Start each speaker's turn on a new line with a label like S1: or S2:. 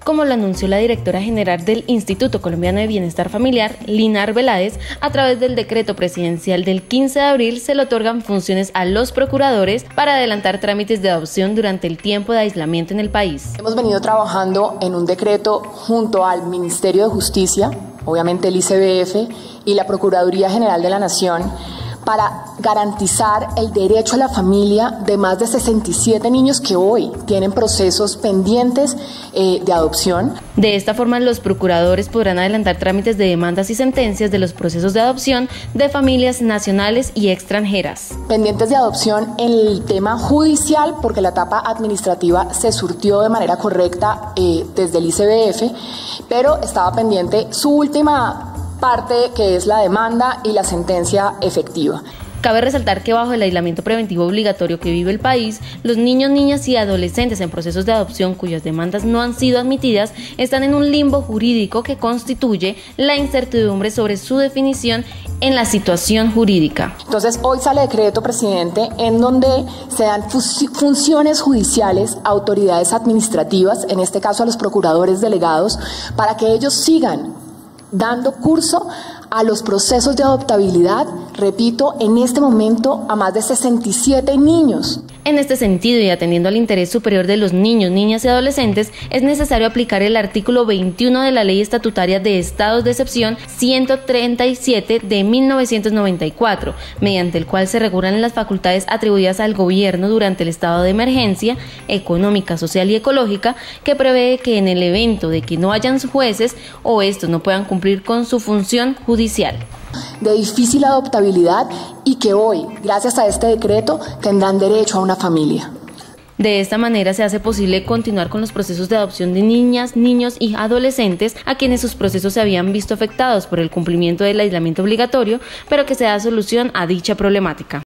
S1: como lo anunció la directora general del Instituto Colombiano de Bienestar Familiar, Lina Arbeláez. A través del decreto presidencial del 15 de abril se le otorgan funciones a los procuradores para adelantar trámites de adopción durante el tiempo de aislamiento en el país.
S2: Hemos venido trabajando en un decreto junto al Ministerio de Justicia, obviamente el ICBF y la Procuraduría General de la Nación, para garantizar el derecho a la familia de más de 67 niños que hoy tienen procesos pendientes de adopción.
S1: De esta forma, los procuradores podrán adelantar trámites de demandas y sentencias de los procesos de adopción de familias nacionales y extranjeras.
S2: Pendientes de adopción en el tema judicial, porque la etapa administrativa se surtió de manera correcta desde el ICBF, pero estaba pendiente su última parte, que es la demanda y la sentencia efectiva.
S1: Cabe resaltar que bajo el aislamiento preventivo obligatorio que vive el país, los niños, niñas y adolescentes en procesos de adopción cuyas demandas no han sido admitidas están en un limbo jurídico que constituye la incertidumbre sobre su definición en la situación jurídica.
S2: Entonces, hoy sale decreto, presidente, en donde se dan funciones judiciales a autoridades administrativas, en este caso a los procuradores delegados, para que ellos sigan dando curso a los procesos de adoptabilidad, repito, en este momento a más de 67 niños.
S1: En este sentido, y atendiendo al interés superior de los niños, niñas y adolescentes, es necesario aplicar el artículo 21 de la Ley Estatutaria de Estados de Excepción 137 de 1994, mediante el cual se regulan las facultades atribuidas al gobierno durante el estado de emergencia económica, social y ecológica, que prevé que en el evento de que no hayan jueces o estos no puedan cumplir con su función judicial
S2: de difícil adoptabilidad y que hoy, gracias a este decreto, tendrán derecho a una familia.
S1: De esta manera se hace posible continuar con los procesos de adopción de niñas, niños y adolescentes a quienes sus procesos se habían visto afectados por el cumplimiento del aislamiento obligatorio, pero que se da solución a dicha problemática.